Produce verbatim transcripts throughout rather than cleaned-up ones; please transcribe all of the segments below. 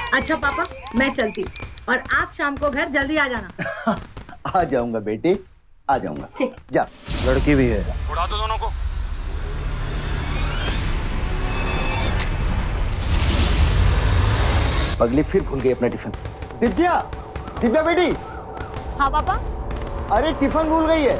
अच्छा पापा, मैं चलती और आप शाम को घर जल्दी आ जाना। आ जाऊंगा बेटी, आ जाऊंगा। ठीक। जा, लड़की भी है। उड़ा दो दोनों को। पगली फिर भूल गई अपना टिफिन। दिव्या, दिव्या बेटी। हाँ पापा। अरे टिफिन भूल गई है।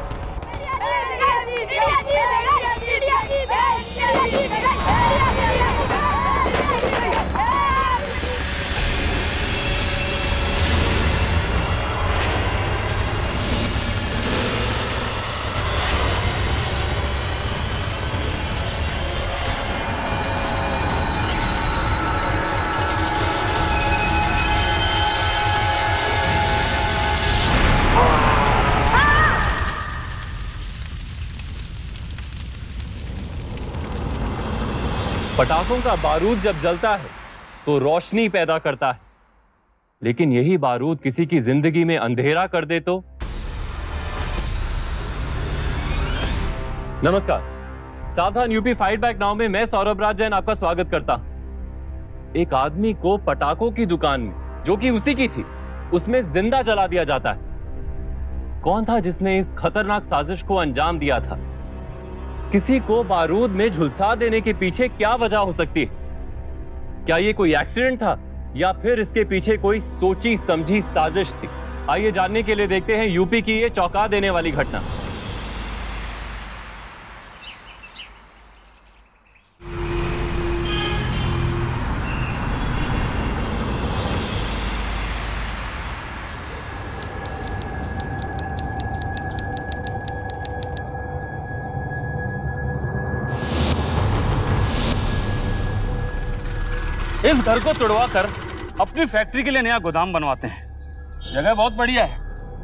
पटाखों का बारूद जब जलता है तो रोशनी पैदा करता है, लेकिन यही बारूद किसी की जिंदगी में अंधेरा कर दे तो। नमस्कार, सावधान यूपी फाइट बैक नाउ में मैं सौरभ राज जैन आपका स्वागत करता हूं। एक आदमी को पटाखों की दुकान में, जो कि उसी की थी, उसमें जिंदा जला दिया जाता है। कौन था जिसने इस खतरनाक साजिश को अंजाम दिया था? किसी को बारूद में झुलसा देने के पीछे क्या वजह हो सकती है? क्या यह कोई एक्सीडेंट था या फिर इसके पीछे कोई सोची समझी साजिश थी? आइए जानने के लिए देखते हैं यूपी की ये चौंका देने वाली घटना। इस घर को तुड़वा कर अपनी फैक्ट्री के लिए नया गोदाम बनवाते हैं। जगह बहुत बढ़िया है,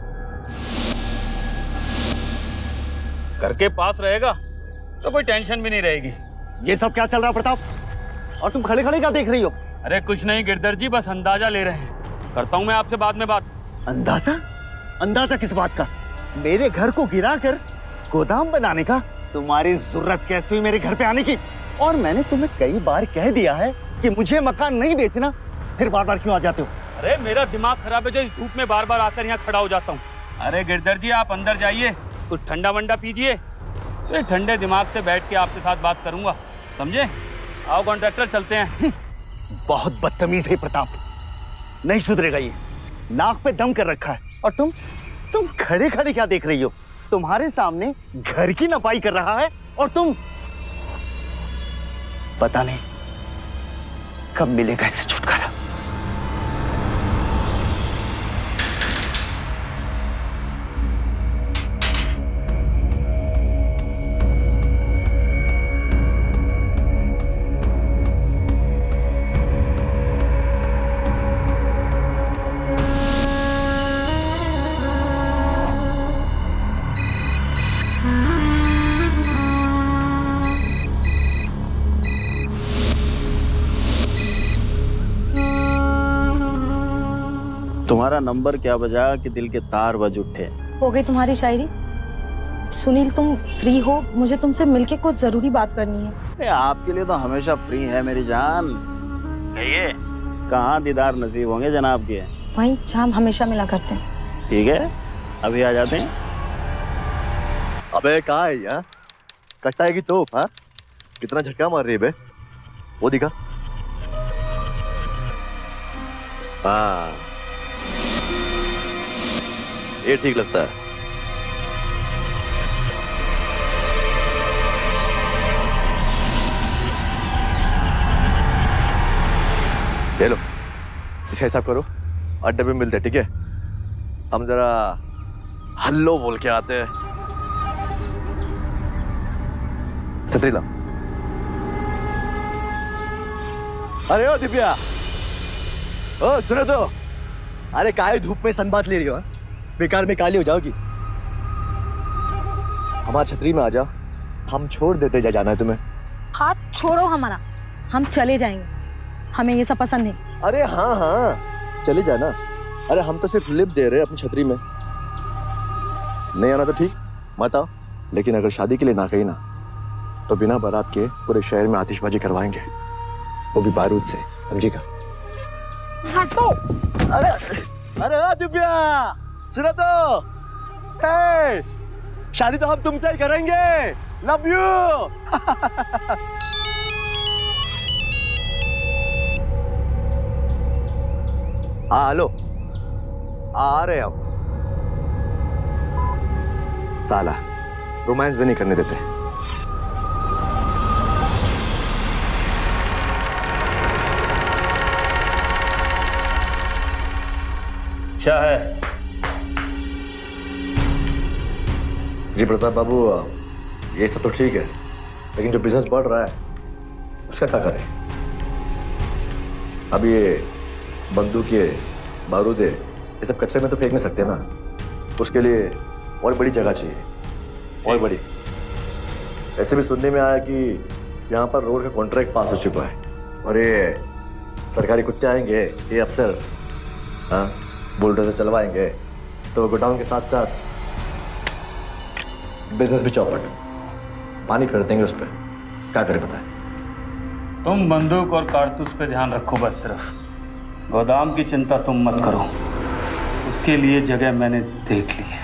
घर के पास रहेगा तो कोई टेंशन भी नहीं रहेगी। ये सब क्या चल रहा है प्रताप? और तुम खड़े खड़े क्या देख रही हो? अरे कुछ नहीं गिरधर जी, बस अंदाजा ले रहे हैं। करता हूँ मैं आपसे बाद में बात। अंदाजा? अंदाजा किस बात का? मेरे घर को गिरा कर गोदाम बनाने का? तुम्हारी जरूरत कैसे हुई मेरे घर पे आने की? और मैंने तुम्हें कई बार कह दिया है कि मुझे मकान नहीं बेचना, फिर बार बार क्यों आ जाते हो? अरे मेरा दिमाग खराब है जो इस धूप में बार बार आकर यहाँ खड़ा हो जाता हूँ। अरे गिरधर जी, आप अंदर जाइए, कुछ ठंडा वंडा पीजिए, तो ठंडे दिमाग से बैठ के आपके साथ बात करूंगा, समझे? आओ कॉन्ट्रैक्टर, चलते हैं। बहुत बदतमीज है प्रताप, नहीं सुधरेगा ये। नाक पे दम कर रखा है और तुम तुम खड़े खड़े क्या देख रही हो? तुम्हारे सामने घर की नपाई कर रहा है और तुम, पता नहीं कब मिलेगा इसे छुटकारा। तुम्हारा नंबर क्या बजा कि दिल के तार बज उठे? हो गई तुम्हारी शायरी। सुनील, तुम फ्री हो? मुझे तुमसे मिलके कुछ जरूरी बात करनी है। ए, आपके लिए तो हमेशा फ्री है मेरी जान। कहिए, कहाँ दीदार नसीब होंगे जनाब के? वहीं जहाँ हम हमेशा मिला करते हैं। ठीक है, अभी आ जाते हैं। अबे कहाँ है यार? कट्टा है कि तोप? हाँ, कितना झटका मार रही है बे? वो दिखा। हाँ, ये ठीक लगता है। ले लो, इसका हिसाब करो, अड्डे पे मिलते हैं, ठीक है? हम जरा हल्लो बोल के आते हैं। छतरी ला। अरे ओ दिव्या, ओ सुनो तो, अरे काहे धूप में सनबाथ ले रही हो? बेकार में काली हो जाओगी। हमारी छतरी में आ जाओ, हम छोड़ देते जा जाना है तुम्हें। हाथ छोड़ो हमारा, हम चले जाएंगे, हमें ये सब पसंद नहीं। अरे हाँ हाँ चले जाना। अरे हम तो सिर्फ लिप दे रहे हैं अपनी छतरी में। नहीं आना तो ठीक, मत आओ, लेकिन अगर शादी के लिए ना कही ना तो बिना बारात के पूरे शहर में आतिशबाजी करवाएंगे, वो भी बारूद से, समझेगा? हटो। अरे अरे ओ दिव्या, सुनो तो। हे, शादी तो हम तुमसे ही करेंगे। Love you. हाँ हेलो, आ रहे हम। साला रोमांस भी नहीं करने देते। क्या है? जी प्रताप बाबू, ये सब तो ठीक है, लेकिन जो बिजनेस बढ़ रहा है उसका क्या करें? अब ये बंदूक, ये बारूद, ये सब कचरे में तो फेंक नहीं सकते ना। उसके लिए और बड़ी जगह चाहिए, और बड़ी। ऐसे भी सुनने में आया कि यहाँ पर रोड का कॉन्ट्रैक्ट पास हो चुका है, और ये सरकारी कुत्ते आएंगे, ये अफसर, हाँ, बुलडोजर चलवाएंगे, तो गोडाउन के साथ साथ बिजनेस भी चौपट, पानी फेर देंगे उस पर। क्या करें बताए? तुम बंदूक और कारतूस पे ध्यान रखो बस। सिर्फ गोदाम की चिंता तुम मत करो, उसके लिए जगह मैंने देख ली है।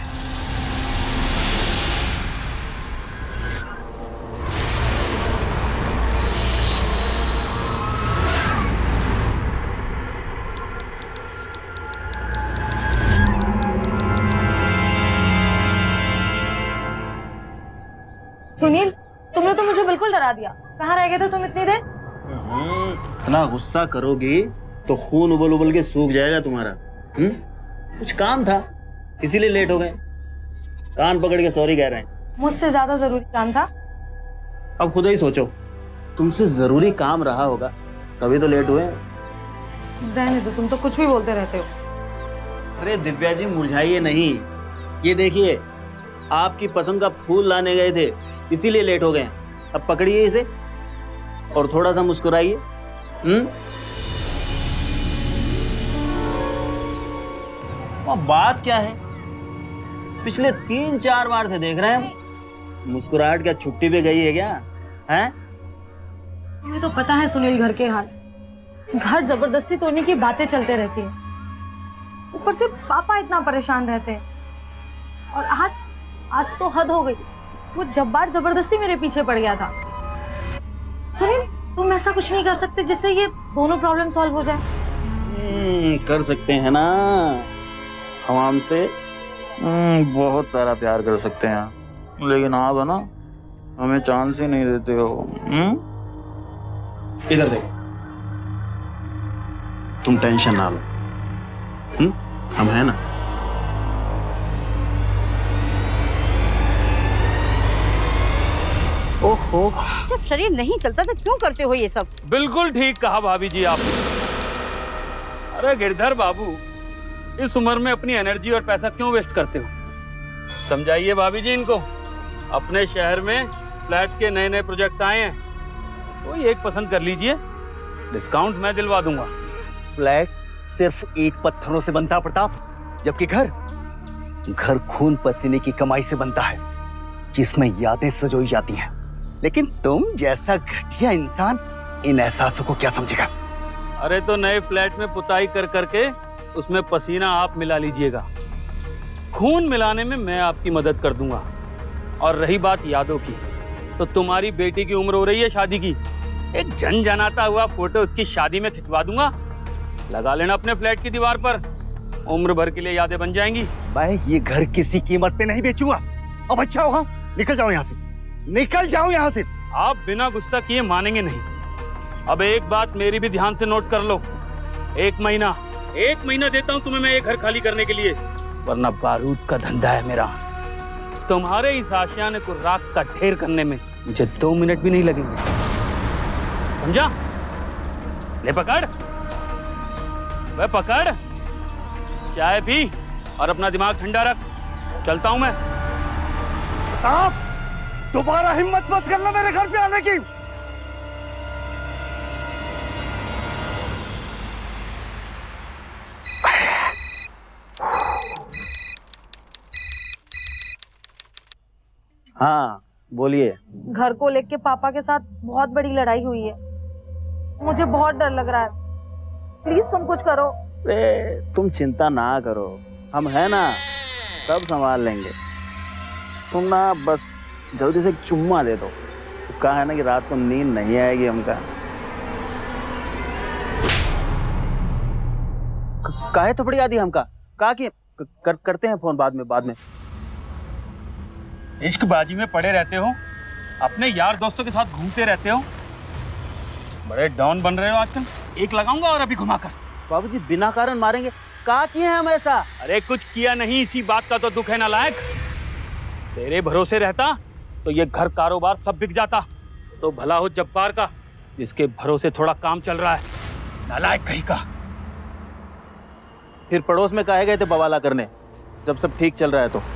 सुनील, तुमने तो मुझे बिल्कुल डरा दिया। कहाँ रह गए थे तुम इतनी देर? इतना गुस्सा करोगी तो खून उबल उबल के सूख जाएगा तुम्हारा। हम्म? कुछ काम था, इसीलिए लेट हो गए। कान पकड़ के सॉरी कह रहे हैं। मुझसे ज्यादा जरूरी काम था। अब खुद ही सोचो, तुमसे जरूरी काम रहा होगा तभी तो लेट हुए। रहने दो, तुम तो कुछ भी बोलते रहते हो। अरे दिव्या जी, मुरझाइए नहीं। ये देखिए, आपकी पसंद का फूल लाने गए थे, इसीलिए लेट हो गए। अब पकड़िए इसे और थोड़ा सा मुस्कुराइए। हम्म? अब बात क्या है? पिछले तीन चार बार से देख रहे हैं। मुस्कुराहट क्या छुट्टी पे गई है क्या? हैं? तुम्हें तो पता है सुनील घर के हाल। घर जबरदस्ती तोड़ने की बातें चलते रहती है। ऊपर से पापा इतना परेशान रहते हैं। और आज आज तो हद हो गई। वो जब्बार जबरदस्ती मेरे पीछे पड़ गया था। सुनील, तुम ऐसा कुछ नहीं कर सकते जिससे ये दोनों प्रॉब्लम सॉल्व हो जाए? कर सकते हैं ना, हम हमसे बहुत सारा प्यार कर सकते हैं, लेकिन आप है ना, हमें चांस ही नहीं देते हो। हुँ? इधर देखो, तुम टेंशन ना लो। हुँ? हम हैं ना। ओहो, जब शरीर नहीं चलता तो क्यों करते हो ये सब? बिल्कुल ठीक कहा भाभी जी आपने। अरे गिरधर बाबू, इस उम्र में अपनी एनर्जी और पैसा क्यों वेस्ट करते हो? समझाइए भाभी जी इनको। अपने शहर में फ्लैट्स के नए नए प्रोजेक्ट्स आए हैं, कोई एक पसंद कर लीजिए, डिस्काउंट मैं दिलवा दूंगा। फ्लैट सिर्फ ईंट पत्थरों से बनता प्रताप, जबकि घर घर खून पसीने की कमाई से बनता है, जिसमें यादें सजोई जाती हैं। लेकिन तुम जैसा घटिया इंसान इन एहसासों को क्या समझेगा? अरे तो नए फ्लैट में पुताई कर करके उसमें पसीना आप मिला लीजिएगा, खून मिलाने में मैं आपकी मदद कर दूंगा। और रही बात यादों की, तो तुम्हारी बेटी की उम्र हो रही है शादी की, एक झनझनाता हुआ फोटो उसकी शादी में खिंचवा दूंगा, लगा लेना अपने फ्लैट की दीवार पर, उम्र भर के लिए यादें बन जाएंगी। मैं ये घर किसी कीमत पे नहीं बेचूंगा। अब अच्छा होगा, निकल जाओ यहाँ से, निकल जाओ यहाँ से। आप बिना गुस्सा किए मानेंगे नहीं। अब एक बात मेरी भी ध्यान से नोट कर लो, एक महीना एक महीना देता हूँ तुम्हें मैं ये घर खाली करने के लिए, वरना बारूद का धंधा है मेरा। तुम्हारे इस आशियाने को राख का ढेर करने में मुझे दो मिनट भी नहीं लगेंगे, समझा? ले पकड़, वे पकड़, चाय पी और अपना दिमाग ठंडा रख। चलता हूं मैं। आप दोबारा हिम्मत मत करना मेरे घर पे आने की। हाँ बोलिए। घर को लेके पापा के साथ बहुत बड़ी लड़ाई हुई है। मुझे बहुत डर लग रहा है। प्लीज तुम कुछ करो। अरे तुम चिंता ना करो, हम है ना, सब संभाल लेंगे। तुम ना बस जल्दी से एक चुम्मा दे दो। तो कहा है ना कि रात को नींद नहीं आएगी हमका। काहे तो बड़ी आदि हमका कहा कि कर, करते हैं फोन बाद में बाद में। इश्कबाजी में पड़े रहते हो, अपने यार दोस्तों के साथ घूमते रहते हो, बड़े डॉन बन रहे हो आजकल। एक लगाऊंगा और अभी घुमाकर। बाबूजी बिना कारण मारेंगे, कहा किए हैं हम ऐसा? अरे कुछ किया नहीं, इसी बात का तो दुख है नालायक। तेरे भरोसे रहता तो ये घर कारोबार सब बिक जाता। तो भला हो जब्बार का, जिसके भरोसे थोड़ा काम चल रहा है। नालायक कहीं का। फिर पड़ोस में काहे गए थे बवाला करने, जब सब ठीक चल रहा है तो?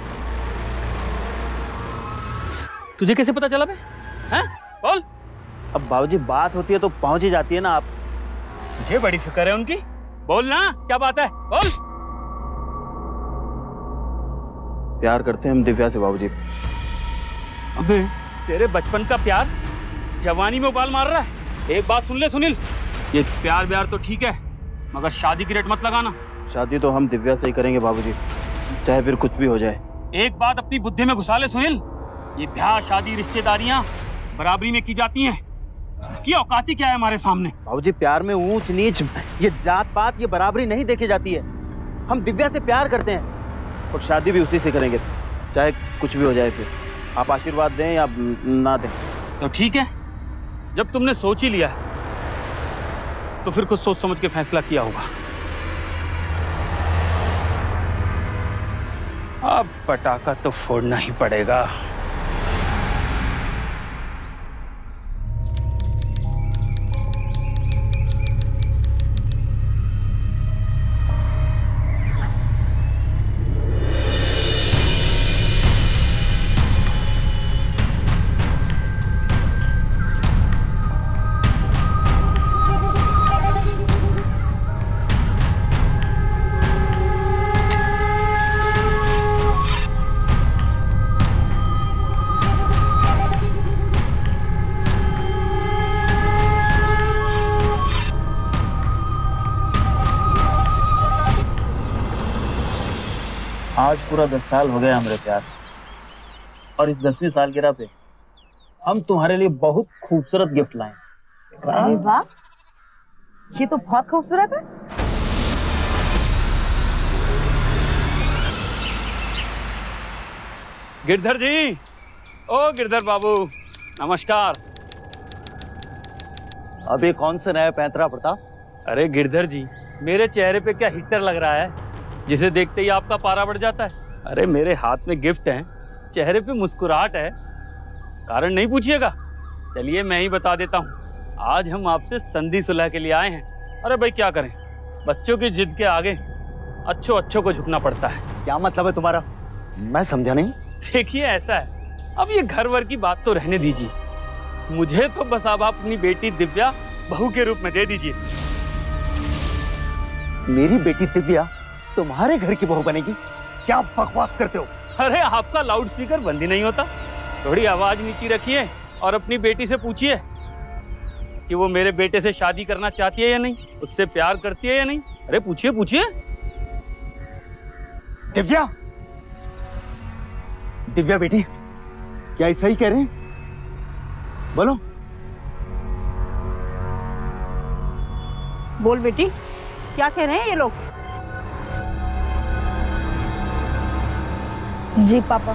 तुझे कैसे पता चला बे? हैं? बोल। अब बाबूजी बात होती है तो पहुंच ही जाती है ना आप। मुझे बड़ी फिक्र है उनकी। बोल ना, क्या बात है, बोल। प्यार करते हैं हम दिव्या से बाबूजी। अबे तेरे बचपन का प्यार जवानी में उबाल मार रहा है। एक बात सुन ले सुनील, ये प्यार व्यार तो ठीक है, मगर शादी की रेट मत लगाना। शादी तो हम दिव्या से ही करेंगे बाबूजी, चाहे फिर कुछ भी हो जाए। एक बात अपनी बुद्धि में घुसा ले सुनील, ये ब्याह शादी रिश्तेदारियां बराबरी में की जाती हैं। इसकी औकाती क्या है हमारे सामने? बाबूजी प्यार में ऊंच नीच, ये जात पात, ये बराबरी नहीं देखी जाती है। हम दिव्या से प्यार करते हैं और शादी भी उसी से करेंगे, चाहे कुछ भी हो जाए। फिर आप आशीर्वाद दें या ना दें। तो ठीक है, जब तुमने सोच ही लिया है तो फिर कुछ सोच समझ के फैसला किया होगा। अब पटाखा तो फोड़ना ही पड़ेगा। आज पूरा दस साल हो गया हमारे प्यार, और इस दसवीं सालगिरह पे हम तुम्हारे लिए बहुत खूबसूरत गिफ्ट लाए। अरे वाह, ये तो बहुत खूबसूरत है। गिरधर जी, ओ गिरधर बाबू, नमस्कार। अभी कौन से नया पैंतरा प्रताप? अरे गिरधर जी, मेरे चेहरे पे क्या हीटर लग रहा है जिसे देखते ही आपका पारा बढ़ जाता है? अरे मेरे हाथ में गिफ्ट है, चेहरे पे मुस्कुराहट है, कारण नहीं पूछिएगा। चलिए मैं ही बता देता हूँ, आज हम आपसे संधि सुलह के लिए आए हैं। अरे भाई क्या करें, बच्चों की जिद के आगे अच्छों अच्छों को झुकना पड़ता है। क्या मतलब है तुम्हारा? मैं समझा नहीं। देखिए ऐसा है, अब ये घर वर की बात तो रहने दीजिए, मुझे तो बस अब आप अपनी बेटी दिव्या बहू के रूप में दे दीजिए। मेरी बेटी दिव्या तुम्हारे घर की बहू बनेगी? क्या बकवास करते हो? अरे आपका लाउड स्पीकर बंद ही नहीं होता। थोड़ी आवाज नीची रखिए और अपनी बेटी से पूछिए कि वो मेरे बेटे से शादी करना चाहती है या नहीं, उससे प्यार करती है या नहीं। अरे पूछिए पूछिए। दिव्या, दिव्या बेटी, क्या ऐसा ही कह रहे हैं? बोलो। बोल बेटी, क्या कह रहे हैं ये लोग? जी पापा।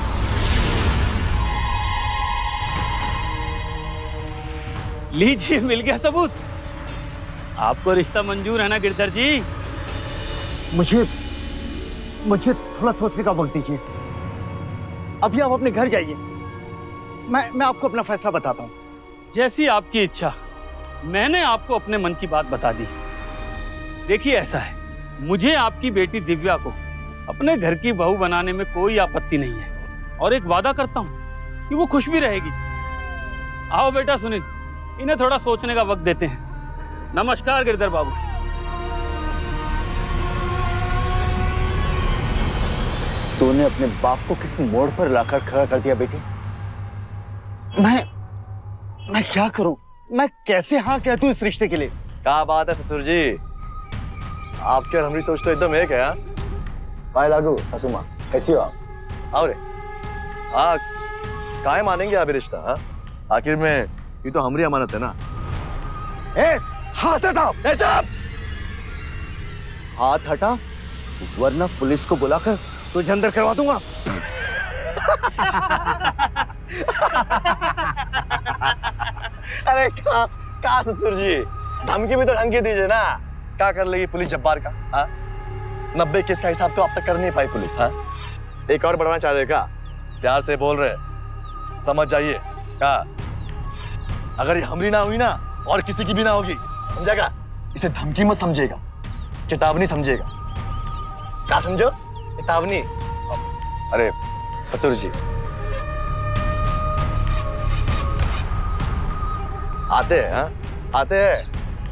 लीजिए, मिल गया सबूत। आपको रिश्ता मंजूर है ना गिरधर जी? मुझे मुझे थोड़ा सोचने का वक्त दीजिए। अभी आप अपने घर जाइए, मैं मैं आपको अपना फैसला बताता हूँ। जैसी आपकी इच्छा। मैंने आपको अपने मन की बात बता दी। देखिए ऐसा है, मुझे आपकी बेटी दिव्या को अपने घर की बहू बनाने में कोई आपत्ति नहीं है, और एक वादा करता हूँ कि वो खुश भी रहेगी। आओ बेटा सुनील, इन्हें थोड़ा सोचने का वक्त देते हैं। नमस्कार गिरधर बाबू। तूने अपने बाप को किस मोड़ पर लाकर खड़ा कर दिया बेटी? मैं मैं क्या करूं? मैं कैसे हाँ कह दूं इस रिश्ते के लिए? क्या बात है ससुर जी, आपके और हमारी सोच तो एकदम एक है। हाँ भाई लागू हसुमा, कैसी हो आप? आओ रे। हाँ काहे मानेंगे आप रिश्ता? हाँ आखिर में ये तो हमारी अमानत है ना। ए, हाथ हटाओ। हाथ हटा वरना पुलिस को बुलाकर तुझे अंदर करवा दूंगा। अरे का, का ससुर जी, धमकी भी तो ढंग की दीजिए ना। क्या कर लेगी पुलिस जब्बार का? हाँ नब्बे केस का हिसाब तो अब तक कर नहीं पाई पुलिस। हाँ एक और बढ़ाना चाह रहे का? प्यार से बोल रहे, समझ जाइए। क्या अगर ये हमरी ना हुई ना और किसी की भी ना होगी, समझेगा? इसे धमकी मत समझेगा, चेतावनी समझेगा। क्या समझो? चेतावनी। अरे ससुर जी आते हैं। हाँ आते हैं।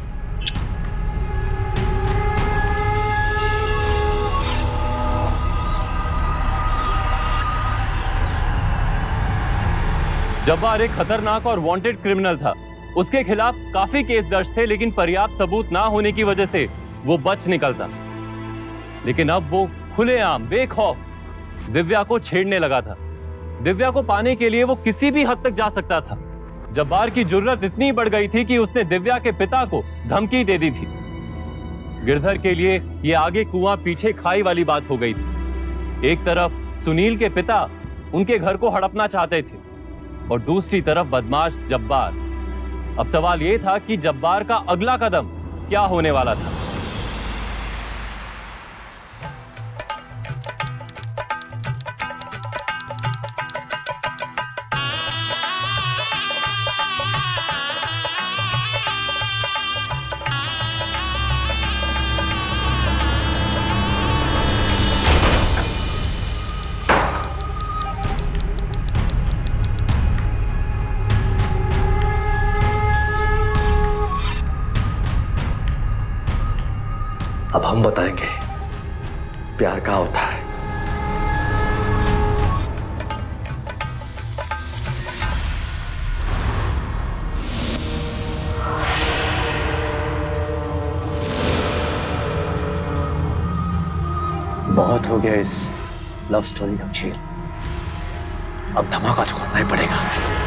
जब्बार एक खतरनाक और वांटेड क्रिमिनल था। उसके खिलाफ काफी केस दर्ज थे, लेकिन पर्याप्त सबूत ना होने की वजह से वो बच निकलता। लेकिन अब वो खुलेआम बेखौफ दिव्या को छेड़ने लगा था। दिव्या को पाने के लिए वो किसी भी हद तक जा सकता था। जब्बार की जुर्रत इतनी बढ़ गई थी कि उसने दिव्या के पिता को धमकी दे दी थी। गिरधर के लिए ये आगे कुआं पीछे खाई वाली बात हो गई थी। एक तरफ सुनील के पिता उनके घर को हड़पना चाहते थे और दूसरी तरफ बदमाश जब्बार। अब सवाल यह था कि जब्बार का अगला कदम क्या होने वाला था। अब हम बताएंगे प्यार क्या होता है। बहुत हो गया इस लव स्टोरी का खेल। अब धमाका तो करना ही पड़ेगा।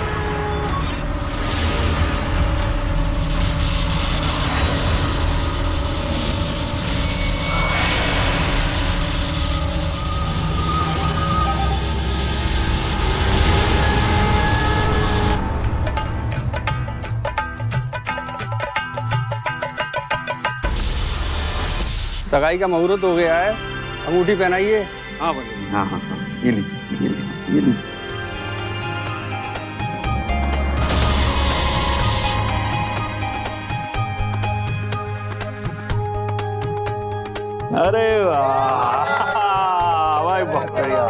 सगाई का मुहूर्त हो गया है, अंगूठी पहनाइए। हाँ बोलिए। हाँ हाँ हाँ ये लीजिए, ये लीजिए, ये लीजिए। अरे वाह भाई, बहुत बढ़िया।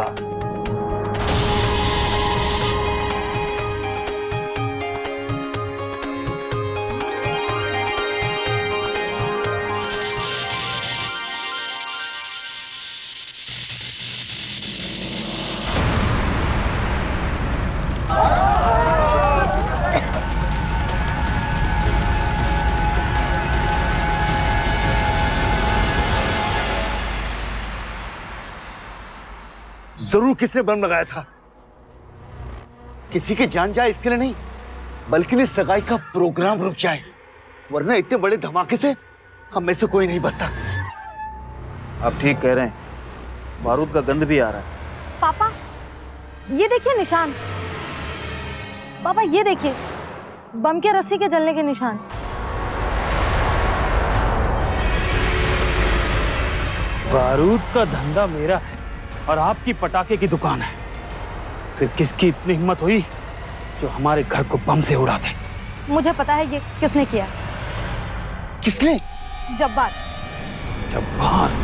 जरूर किसने बम लगाया था। किसी की जान जाए इसके लिए नहीं, बल्कि इस सगाई का प्रोग्राम रुक जाए, वरना इतने बड़े धमाके से हम में से कोई नहीं बचता। आप ठीक कह रहे हैं, बारूद का गंध भी आ रहा है। पापा ये देखिए निशान। पापा ये देखिए बम के रस्सी के जलने के निशान। बारूद का धंधा मेरा है और आपकी पटाखे की दुकान है। फिर किसकी इतनी हिम्मत हुई जो हमारे घर को बम से उड़ा दे? मुझे पता है ये किसने किया। किसने? जब्बार। जब्बार?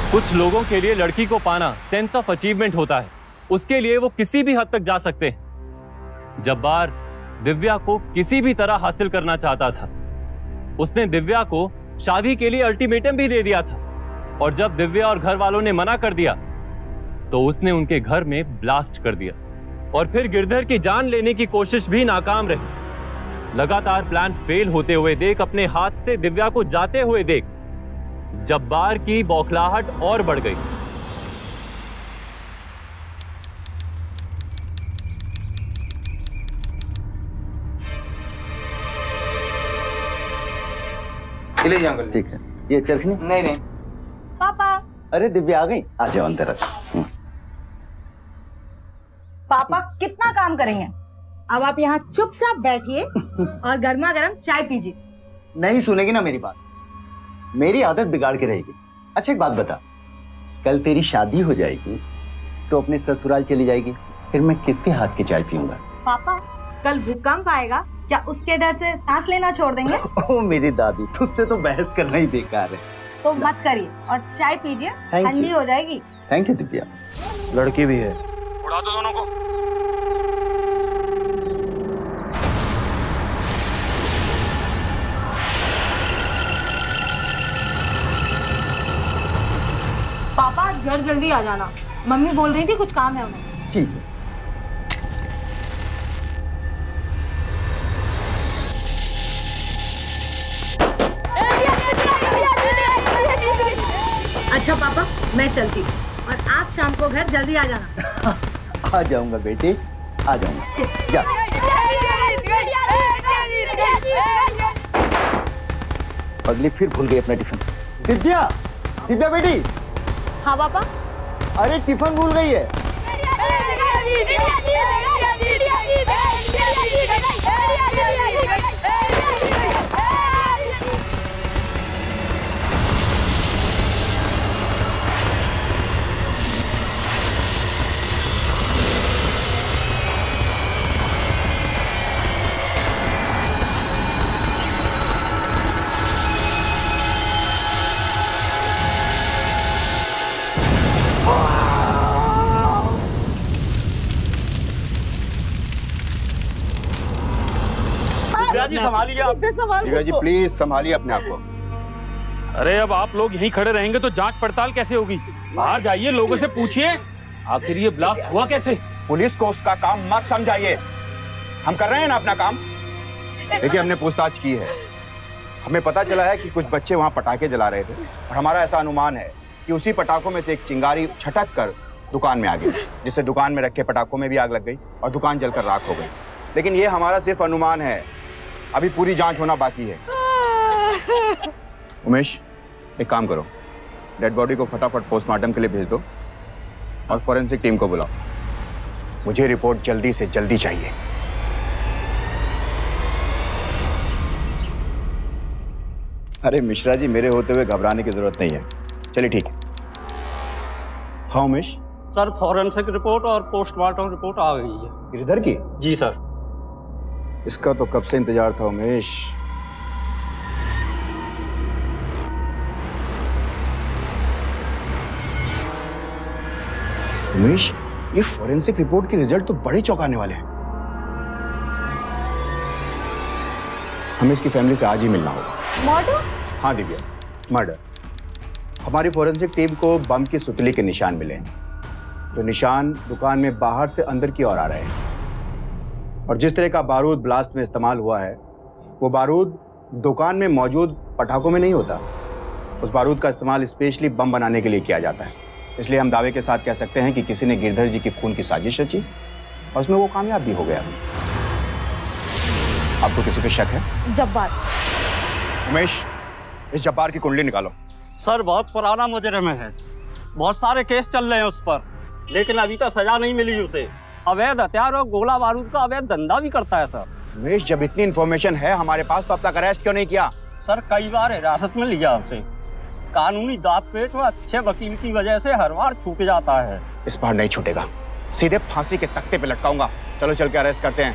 कुछ लोगों के लिए लड़की को पाना सेंस ऑफ अचीवमेंट होता है, उसके लिए वो किसी भी हद तक जा सकते हैं। जब्बार दिव्या को किसी भी तरह हासिल करना चाहता था। उसने दिव्या को शादी के लिए अल्टीमेटम भी दे दिया था, और जब दिव्या और घर वालों ने मना कर दिया तो उसने उनके घर में ब्लास्ट कर दिया, और फिर गिरधर की जान लेने की कोशिश भी नाकाम रही। लगातार प्लान फेल होते हुए देख, अपने हाथ से दिव्या को जाते हुए देख, जब्बार की बौखलाहट और बढ़ गई। ठीक है, ये चरखनी? नहीं नहीं पापा। अरे दिव्या आ गई, आ जाओ अंदर आ जाओ। पापा कितना काम करेंगे? अब आप यहाँ चुपचाप बैठिए और गर्मा गर्म चाय पीजिए। नहीं सुनेगी ना मेरी बात, मेरी आदत बिगाड़ के रहेगी। अच्छा एक बात बता, कल तेरी शादी हो जाएगी तो अपने ससुराल चली जाएगी, फिर मैं किसके हाथ की चाय पीऊंगा? पापा कल भूकंप आएगा, क्या उसके डर से सांस लेना छोड़ देंगे? ओ मेरी दादी, तुझसे तो बहस करना ही बेकार है। तो मत करिए और चाय पीजिए, ठंडी हो जाएगी। Thank you Divya. लड़की भी है। उड़ा दो दोनों को। पापा घर जल्दी आ जाना, मम्मी बोल रही थी कुछ काम है उन्हें। ठीक है। अच्छा पापा मैं चलती हूँ, और आप शाम को घर जल्दी आ जाना। आ जाऊंगा बेटे, आ जाऊंगा। जा। पगली फिर भूल गई अपना टिफिन। दिव्या, दिव्या बेटी। हाँ पापा। अरे टिफिन भूल गई है। जी संभालिए आप। दिव्या जी प्लीज संभालिए अपने आप को। अरे अब आप लोग यहीं खड़े रहेंगे तो जांच पड़ताल कैसे होगी? बाहर जाइए, लोगों से पूछिए आखिर ये ब्लास्ट हुआ कैसे। पुलिस को उसका काम मत समझाइए, हम कर रहे हैं ना अपना काम। देखिए हमने पूछताछ की है, हमें पता चला है कि कुछ बच्चे वहाँ पटाखे जला रहे थे, और हमारा ऐसा अनुमान है कि उसी पटाखों में से एक चिंगारी छटक कर दुकान में आ गई, जिससे दुकान में रखे पटाखों में भी आग लग गई और दुकान जलकर राख हो गई। लेकिन ये हमारा सिर्फ अनुमान है, अभी पूरी जांच होना बाकी है। उमेश एक काम करो, डेड बॉडी को फटाफट पोस्टमार्टम के लिए भेज दो और फॉरेंसिक टीम को बुलाओ। मुझे रिपोर्ट जल्दी से जल्दी चाहिए। अरे मिश्रा जी, मेरे होते हुए घबराने की जरूरत नहीं है। चलिए ठीक है। हाँ उमेश। सर फॉरेंसिक रिपोर्ट और पोस्टमार्टम रिपोर्ट आ गई है। गिरधर की? जी सर। इसका तो कब से इंतजार था उमेश। उमेश, ये फॉरेंसिक रिपोर्ट के रिजल्ट तो बड़े चौंकाने वाले हैं। हमें इसकी फैमिली से आज ही मिलना होगा। मर्डर? हाँ दिव्या, मर्डर। हमारी फॉरेंसिक टीम को बम की सुतली के निशान मिले हैं, जो निशान दुकान में बाहर से अंदर की ओर आ रहे हैं, और जिस तरह का बारूद ब्लास्ट में इस्तेमाल हुआ है वो बारूद दुकान में मौजूद पटाखों में नहीं होता। उस बारूद का इस्तेमाल स्पेशली बम बनाने के लिए किया जाता है। इसलिए हम दावे के साथ कह सकते हैं कि किसी ने गिरधर जी की खून की साजिश रची और उसमें वो कामयाब भी हो गया। आपको किसी पे शक है? जब्बार। उमेश, इस जब्बार की कुंडली निकालो। सर बहुत पुराना मुजरिम है, बहुत सारे केस चल रहे हैं उस पर, लेकिन अभी तक सजा नहीं मिली उसे। अवैध हथियार और गोला बारूद का अवैध धंधा भी करता है सर। उमेश, जब इतनी इन्फॉर्मेशन है हमारे पास तो अब तक अरेस्ट क्यों नहीं किया? सर कई बार हिरासत में लिया आपसे, कानूनी दाव पेच और अच्छे वकील की वजह से हर बार छूट जाता है। इस बार नहीं छूटेगा, सीधे फांसी के तख्ते पे लटकाऊंगा। चलो चल के अरेस्ट करते हैं।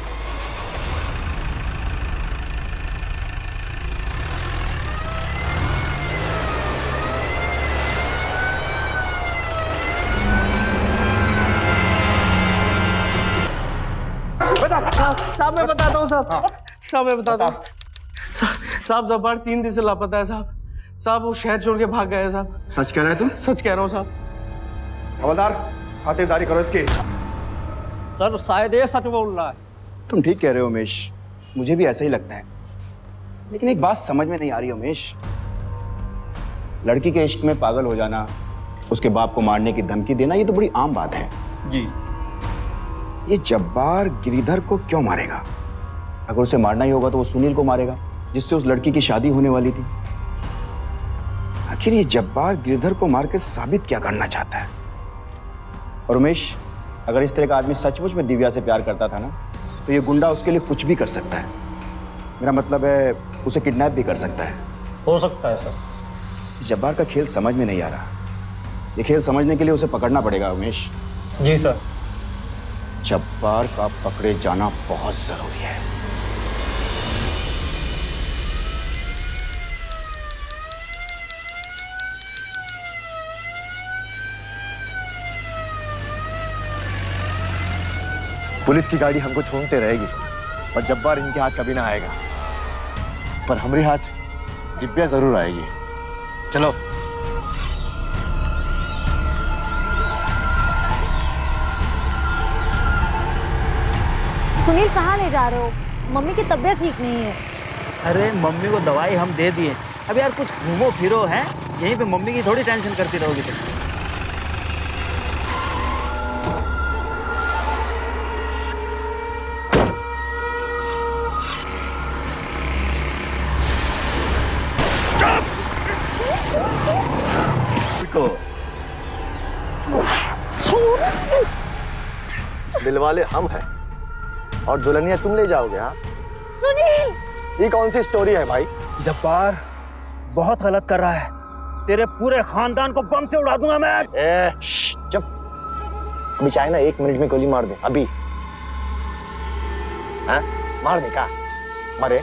बताओ साहब। साहब मैं बता दूं साहब, साहब जब्बार तीन दिन से लापता है साहब। साहब वो शहर छोड़ के भाग गए साहब। सच कह रहे तुम? सच कह रहा हूँ साहब। हवलदार खातिरदारी करो इसकी। सर शायद ये सच बोल रहा है। तुम ठीक कह रहे हो उमेश, मुझे भी ऐसा ही लगता है। लेकिन एक बात समझ में नहीं आ रही उमेश, लड़की के इश्क में पागल हो जाना, उसके बाप को मारने की धमकी देना, ये तो बड़ी आम बात है जी। ये जब्बार गिरिधर को क्यों मारेगा? अगर उसे मारना ही होगा तो वो सुनील को मारेगा जिससे उस लड़की की शादी होने वाली थी। आखिर ये जब्बार गिरिधर को मारकर साबित क्या करना चाहता है? और उमेश, अगर इस तरह का आदमी सचमुच में दिव्या से प्यार करता था ना, तो ये गुंडा उसके लिए कुछ भी कर सकता है। मेरा मतलब है उसे किडनैप भी कर सकता है। हो सकता है सर। इस जब्बार का खेल समझ में नहीं आ रहा। ये खेल समझने के लिए उसे पकड़ना पड़ेगा उमेश। जी सर। जब्बार का पकड़े जाना बहुत जरूरी है। पुलिस की गाड़ी हमको ढूंढते रहेगी और जब्बार इनके हाथ कभी ना आएगा, पर हमारे हाथ दिव्या जरूर आएगी। चलो। सुनील कहाँ ले जा रहे हो? मम्मी की तबीयत ठीक नहीं है। अरे मम्मी को दवाई हम दे दिए। अब यार कुछ घूमो फिरो है, यहीं पे मम्मी की थोड़ी टेंशन करती रहोगी तुम। दिलवाले हम हैं और दुल्हनिया तुम ले जाओगे। हाँ सुनील, ये कौन सी स्टोरी है भाई? जब्बार बहुत गलत कर रहा है। तेरे पूरे खानदान को बम से उड़ा दूंगा मैं। ए, चुप। अभी चाहे ना एक मिनट में गोली मार दे अभी। हाँ मार दे। का मारे?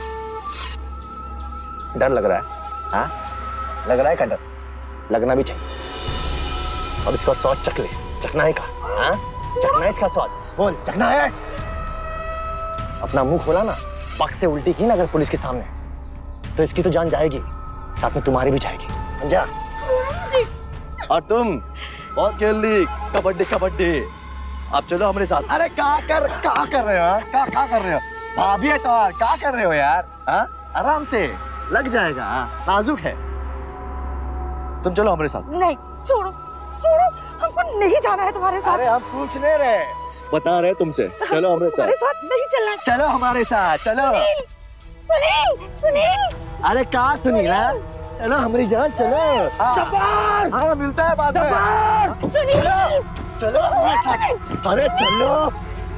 डर लग रहा है? हाँ लग रहा है का डर? लगना भी चाहिए। अब इसका स्वाद चख ले। चखना है का? हाँ चखना है इसका स्वाद। बोल चखना है? अपना मुंह खोला ना, पग से उल्टी की ना अगर पुलिस के सामने, तो इसकी तो जान जाएगी, साथ में तुम्हारी भी जाएगी। समझा? और तुम बहुत खेल ली कबड्डी कबड्डी। अब चलो हमारे साथ। अरे क्या कर क्या कर रहे हो? क्या क्या कर रहे हो? भाभी है तो क्या कर रहे हो यार? हाँ आराम से लग जाएगा, नाजुक है। तुम चलो हमारे साथ। नहीं, छोड़ो छोड़ो, हमको नहीं जाना है तुम्हारे साथ। अरे हम पूछने रहे, बता रहे तुमसे। चलो हमारे साथ। तुम्हारे साथ नहीं चलना। चलो हमारे साथ चलो। सुनील, सुनील, सुनील। अरे कहाँ सुनील? चलो हमारी जान चलो। जब्बार! हाँ मिलता है बाद में। सुनील, चलो हमारे साथ। अरे चलो।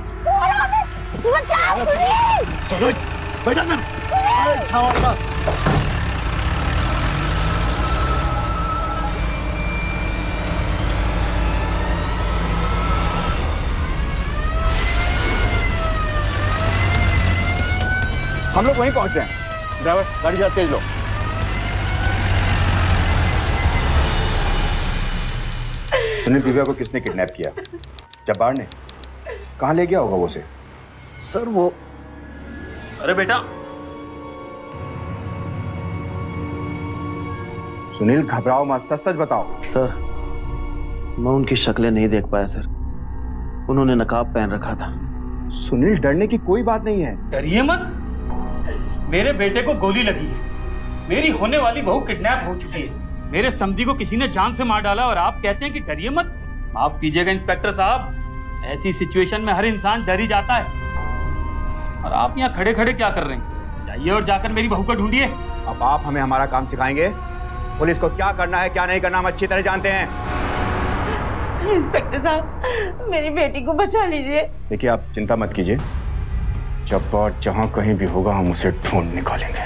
चलो बेटा ना। अरे छावा। हम लोग वहीं पहुंच रहे हैं। ड्राइवर गाड़ी जरा तेज लो। सुनील, दिव्या को किसने किडनैप किया? जब्बार ने? कहाँ ले गया होगा वो उसे? सर वो अरे बेटा सुनील घबराओ मत, सच सच बताओ। सर मैं उनकी शक्लें नहीं देख पाया सर, उन्होंने नकाब पहन रखा था। सुनील डरने की कोई बात नहीं है। डरिए मत, मेरे बेटे को गोली लगी है, मेरी होने वाली बहू किडनैप हो चुकी है, मेरे समधी को किसी ने जान से मार डाला और आप कहते हैं कि डरिए मत। माफ कीजिएगा इंस्पेक्टर साहब, ऐसी सिचुएशन में हर इंसान डर ही जाता है। और आप यहाँ खड़े खड़े क्या कर रहे हैं? जाइए और जाकर मेरी बहू को ढूंढिए। अब आप हमें हमारा काम सिखाएंगे? पुलिस को क्या करना है क्या नहीं करना हम अच्छी तरह जानते हैं। इंस्पेक्टर साहब, मेरी बेटी को बचा लीजिए। देखिए आप चिंता मत कीजिए, जब और जहां कहीं भी होगा हम उसे ढूंढ निकालेंगे।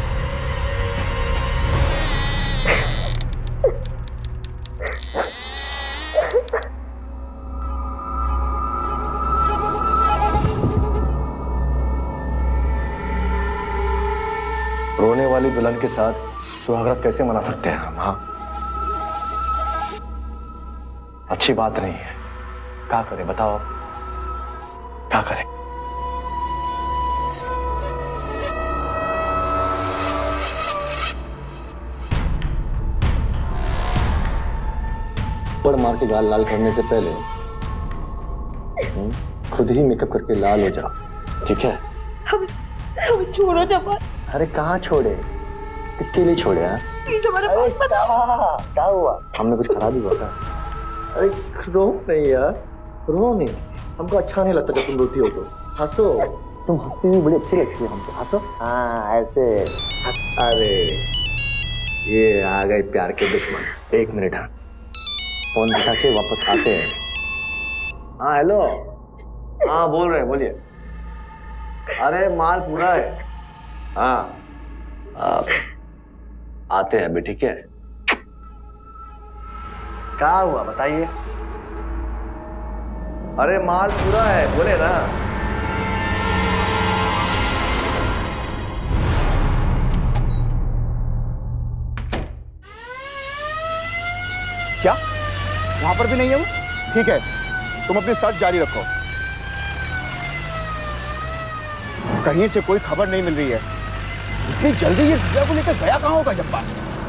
रोने वाली दुल्हन के साथ सुहागरात कैसे मना सकते हैं हम? हाँ अच्छी बात नहीं है। क्या करें बताओ, क्या करें? थप्पड़ मार के गाल लाल करने से पहले खुद ही मेकअप करके लाल हो जा, ठीक है? हम हम छोड़ो जब्बार। अरे कहाँ छोड़े, किसके लिए छोड़े? हाँ प्लीज हमारे पास मत आओ। क्या हुआ? हमने कुछ खराबी हुआ था? अरे रो नहीं यार, रो नहीं, हमको अच्छा नहीं लगता जब तुम रोती हो तो। हंसो, तुम हंसती हुई बड़ी अच्छी लगती है हमको। हंसो, हाँ ऐसे। अरे ये आ गए प्यार के दुश्मन। एक मिनट, हाँ फोन दिखा के वापस आते हैं। हाँ हेलो, हाँ बोल रहे हैं, बोलिए। अरे माल पूरा है। हाँ आप आते हैं अभी, ठीक है? क्या हुआ बताइए? अरे माल पूरा है, बोले ना। क्या वहां पर भी नहीं है वो? ठीक है, तुम अपनी सर्च जारी रखो। कहीं से कोई खबर नहीं मिल रही है। इतनी जल्दी ये दिव्या को लेकर गया कहां होगा जब्बार?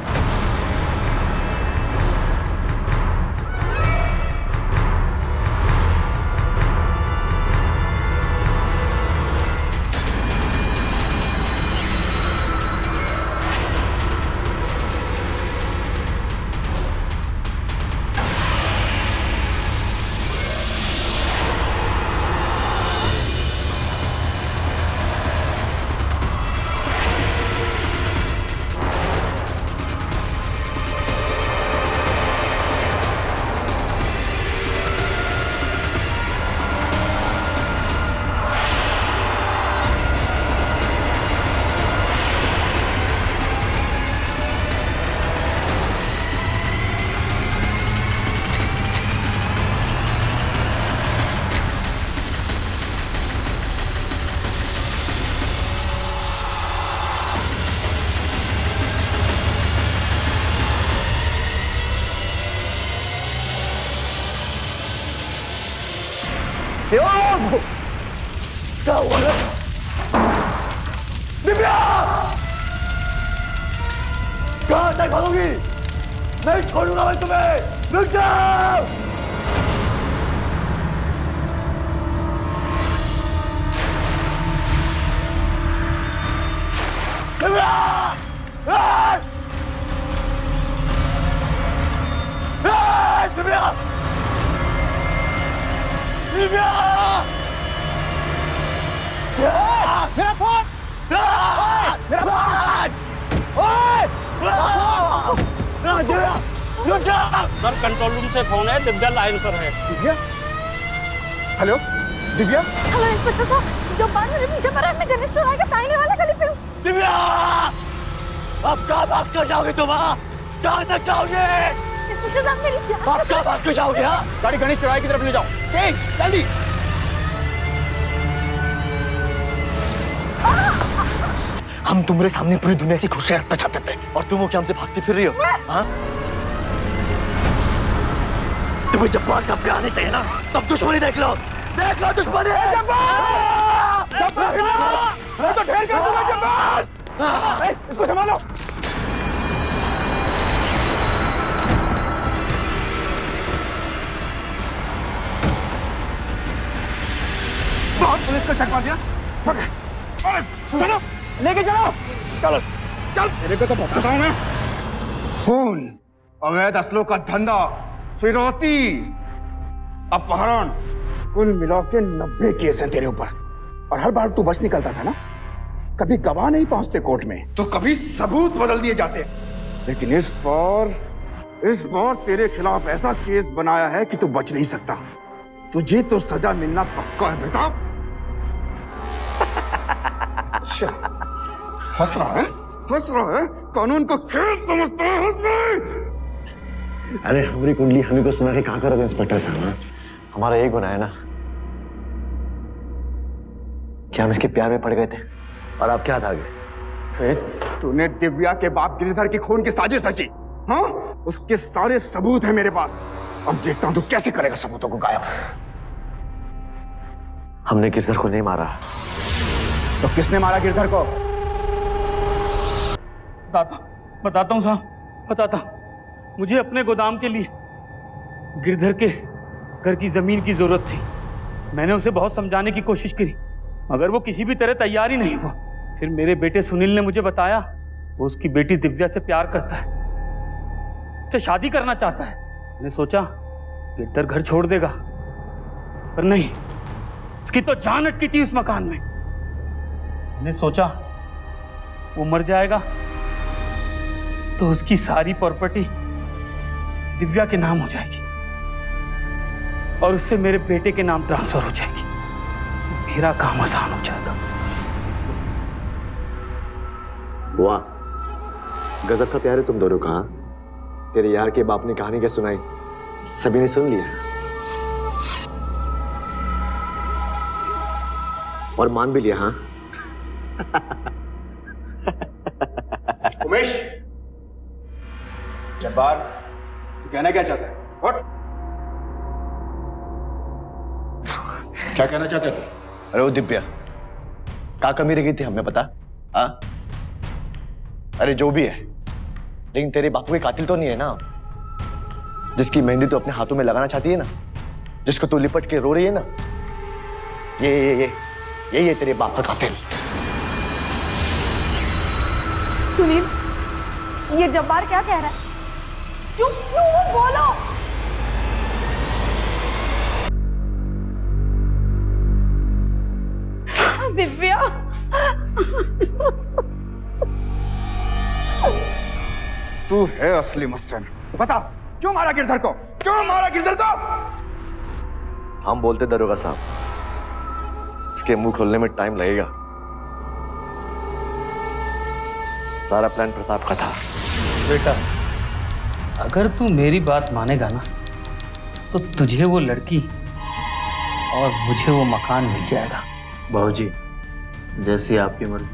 क्या हुआ है? दिव्या! कहां तक भागोगी? नहीं छोड़ूंगा मैं तुम्हें! रुक जाओ! दिव्या! दिव्या! दिव्या! मेरा फोन! मेरा फोन! ओए! दिव्या! रुक जा! सर कंट्रोल रूम से फोन है, दिव्या लाइन पर है। Divya? Hello Divya? Hello inspector साहब, जो बार मेरे पीछे पड़ा है, मैं गणेश चौराहे के साइने वाला गली पे हूँ। दिव्या! अब कहाँ भाग कर जाओगे तुम? कहाँ तक जाओगे? इंस्पेक्टर साहब मेरी जान। आप कहाँ भाग कर जाओगे? हाँ? गाड़ी गणेश चौराहे की तरफ ले जाओ, तेज जल्दी। हम तुम्हारे सामने पूरी दुनिया की खुशियां रखना चाहते थे और तुम वो क्या हमसे भागती फिर रही हो? हाँ? तुम्हें जब बात कब आने चाहिए ना, तब दुश्मनी देख लो, देख लो दुश्मनी। तो ढेर कर दूंगा जब्बार। इसको संभालो। बहुत पुलिस को चकवा दिया। चलो लेके चलो, चलो चल। तेरे को तो बताता हूं मैं। खून, अवैध असलों का धंधा, फिरौती, अपहरण, कुल मिला के नब्बे केस हैं तेरे ऊपर। और हर बार तू बच निकलता था ना। कभी गवाह नहीं पहुंचते कोर्ट में, तो कभी सबूत बदल दिए जाते। लेकिन इस बार इस बार तेरे खिलाफ ऐसा केस बनाया है कि तू बच नहीं सकता। तुझे तो सजा मिलना पक्का है बेटा। अच्छा, हंस रहा है? हंस रहा है? कानून को खेल समझता है? हंस रहा है? अरे हमारी कुंडली हमें को सुना के कहाँ करोगे इंस्पेक्टर साहब? हमारा एक गुनाह है ना, क्या हम इसके प्यार में पड़ गए थे और आप क्या था आगे? तूने दिव्या के बाप गिरधर की खून की साजिश रची। हाँ, उसके सारे सबूत हैं मेरे पास। अब देखता हूं तू कैसे करेगा सबूतों को गायब। हमने गिरधर को नहीं मारा। तो किसने मारा गिरधर को? बताता बताता हूँ साहब, बताता। मुझे अपने गोदाम के लिए गिरधर के घर की जमीन की जरूरत थी। मैंने उसे बहुत समझाने की कोशिश की, मगर वो किसी भी तरह तैयार ही नहीं हुआ। फिर मेरे बेटे सुनील ने मुझे बताया वो उसकी बेटी दिव्या से प्यार करता है, उससे शादी करना चाहता है। मैंने सोचा गिरधर घर छोड़ देगा, पर नहीं, उसकी तो जान अटकी थी उस मकान में। मैंने सोचा वो मर जाएगा तो उसकी सारी प्रॉपर्टी दिव्या के नाम हो जाएगी और उससे मेरे बेटे के नाम ट्रांसफर हो जाएगी। मेरा काम आसान हो जाएगा। वाह, गजब का प्यार है तुम दोनों का। तेरे यार के बाप ने कहानी क्या सुनाई, सभी ने सुन लिया और मान भी लिया। हाँ उमेश, जब्बार, तू कहना क्या चाहता है? What? क्या कहना चाहते है तू? अरे वो दिव्या क्या कमी रह गई थी हमें पता? हाँ, अरे जो भी है, लेकिन तेरे बापू के कातिल तो नहीं है ना, जिसकी मेहंदी तू अपने हाथों में लगाना चाहती है ना, जिसको तू लिपट के रो रही है ना, ये ये ये ये ये तेरे बाप का कातिल। सुनील, ये जब्बार क्या कह रहा है? चुप क्यों, बोलो। दिव्या, तू है असली मस्तान। बता, क्यों मारा गिरधर को? क्यों मारा गिरधर को? हम बोलते दरोगा साहब, इसके मुंह खोलने में टाइम लगेगा। सारा प्लान प्रताप का था। बेटा, अगर तू मेरी बात मानेगा ना, तो तुझे वो लड़की और मुझे वो मकान मिल जाएगा। बाबूजी, जैसी आपकी मर्जी।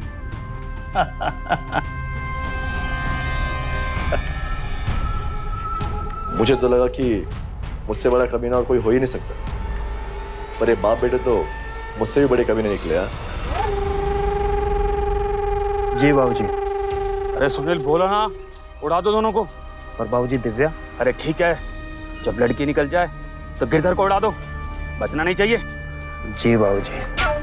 मुझे तो लगा कि मुझसे बड़ा कमीना और कोई हो ही नहीं सकता, पर ये बाप बेटे तो मुझसे भी बड़े कमीने निकले। यार जी बाबूजी। अरे सुनील, बोला ना, उड़ा दो दोनों को। पर बाबूजी दिव्या? अरे ठीक है, जब लड़की निकल जाए तो गिरधर को उड़ा दो, बचना नहीं चाहिए। जी बाबूजी।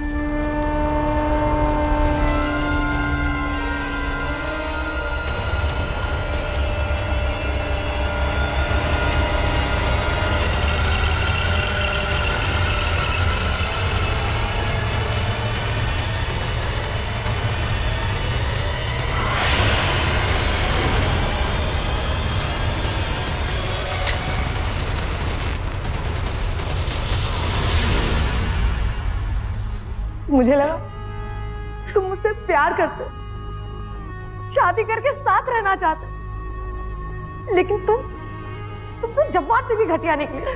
मुझे लगा तुम मुझसे प्यार करते, शादी करके साथ रहना चाहते, लेकिन तुम तुम तो जब्बार से भी घटिया निकले।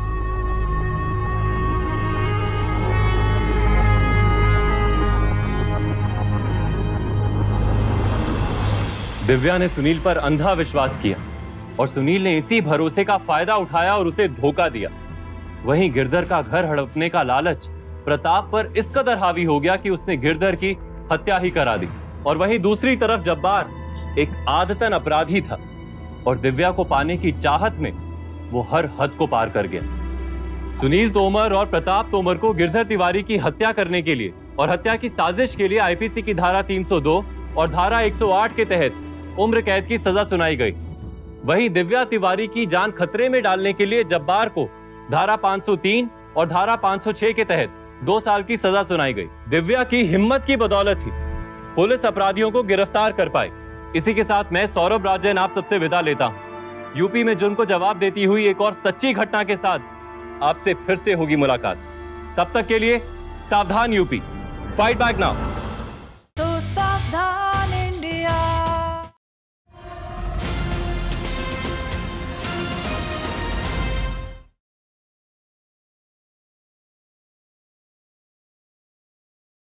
दिव्या ने सुनील पर अंधा विश्वास किया और सुनील ने इसी भरोसे का फायदा उठाया और उसे धोखा दिया। वहीं गिरधर का घर हड़पने का लालच प्रताप पर इस कदर हावी हो गया कि उसने गिरधर की हत्या ही करा दी। और वहीं दूसरी तरफ जब्बार एक आदतन अपराधी था और दिव्या को पाने की चाहत में वो हर हद को पार कर गया। सुनील तोमर और प्रताप तोमर को गिरधर तिवारी की हत्या करने के लिए और हत्या की साजिश के लिए आईपीसी की धारा तीन सौ दो और धारा एक सौ आठ के तहत उम्र कैद की सजा सुनाई गई। वहीं दिव्या तिवारी की जान खतरे में डालने के लिए जब्बार को धारा पाँच सौ तीन और धारा पाँच सौ छह के तहत दो साल की सजा सुनाई गई। दिव्या की हिम्मत की बदौलत ही पुलिस अपराधियों को गिरफ्तार कर पाई। इसी के साथ मैं सौरभ राजन आप सबसे विदा लेता हूं। यूपी में जुर्म को जवाब देती हुई एक और सच्ची घटना के साथ आपसे फिर से होगी मुलाकात। तब तक के लिए सावधान यूपी, फाइट बैक नाउ।